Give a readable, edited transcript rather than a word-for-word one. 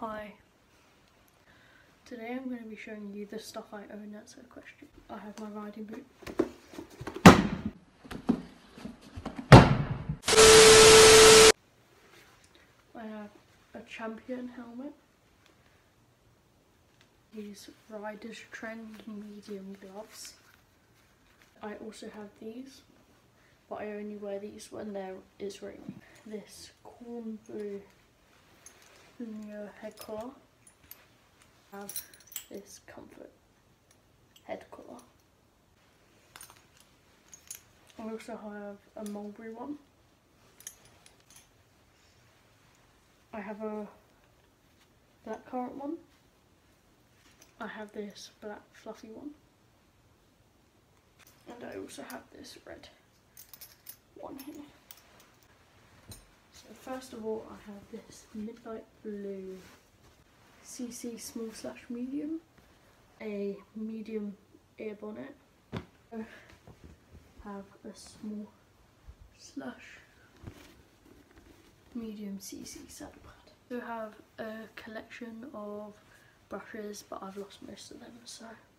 Hi. Today I'm going to be showing you the stuff I own at Equestrian. I have my riding boot. I have a champion helmet. These Riders Trend medium gloves. I also have these, but I only wear these when there is rain. This corn blue linear head collar. I have this comfort head collar. I also have a mulberry one. I have a blackcurrant one. I have this black fluffy one. And I also have this red one here. So first of all, I have this midnight blue CC small/medium, a medium ear bonnet. I have a small/medium CC saddle pad. I have a collection of brushes, but I've lost most of them, so